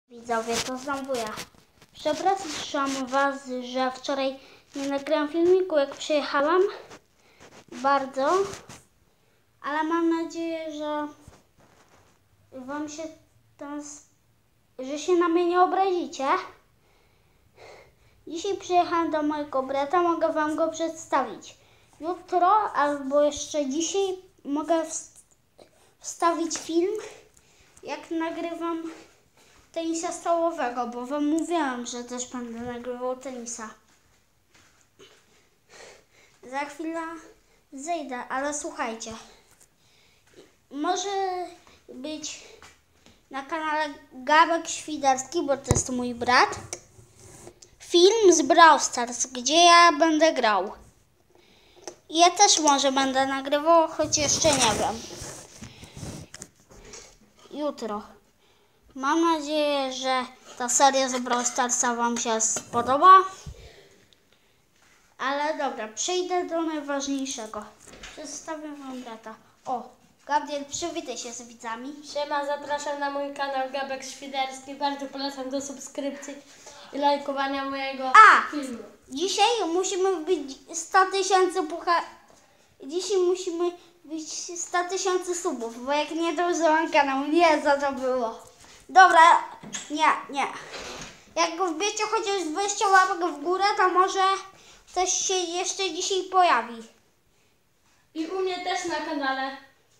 Widzowie, to znowu ja. Przepraszam Was, że wczoraj nie nagrałam filmiku, jak przyjechałam. Bardzo. Ale mam nadzieję, że Wam się że się na mnie nie obrazicie. Dzisiaj przyjechałam do mojego brata, mogę Wam go przedstawić. Jutro albo jeszcze dzisiaj mogę wstawić film, jak nagrywam tenisa stołowego, bo Wam mówiłam, że też będę nagrywał tenisa. Za chwilę zejdę, ale słuchajcie. Może być na kanale Gabek Świderski, bo to jest mój brat, film z Brawl Stars, gdzie ja będę grał. I ja też może będę nagrywał, choć jeszcze nie wiem. Jutro. Mam nadzieję, że ta seria z Brawl Starsa Wam się spodoba. Ale dobra, przejdę do najważniejszego. Przedstawię Wam brata. O, Gabriel, przywitaj się z widzami. Siema, zapraszam na mój kanał Gabek Świderski. Bardzo polecam do subskrypcji i lajkowania mojego filmu. Dzisiaj musimy wbić 100 000 Dzisiaj musimy wbić 100 000 subów, bo jak nie, to użyłam kanał. Nie, za to było. Dobra, nie. Jak go wbiecie chociaż 20 łapek w górę, to może coś się jeszcze dzisiaj pojawi. I u mnie też na kanale.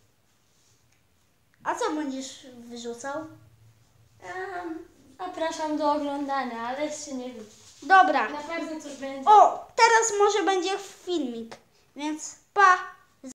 A co będziesz wyrzucał? Zapraszam do oglądania, ale jeszcze nie wiem. Dobra. Na pewno coś będzie. O, teraz może będzie filmik, więc pa!